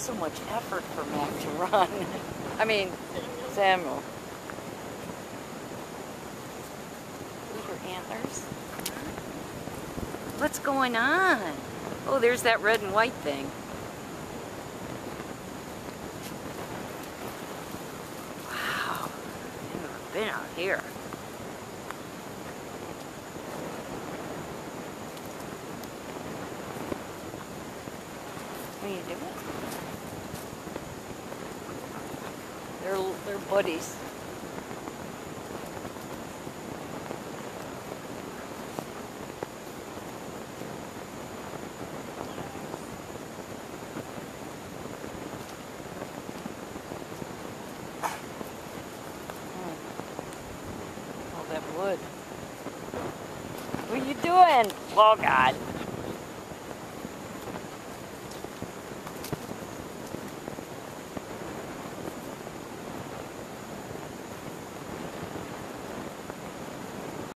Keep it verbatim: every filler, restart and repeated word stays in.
so much effort for Mac to run. I mean, Samuel. Your antlers. What's going on? Oh, there's that red and white thing. Wow, I've never been out here. What are you doing? They're, they're buddies. That wood. What are you doing? Oh, God.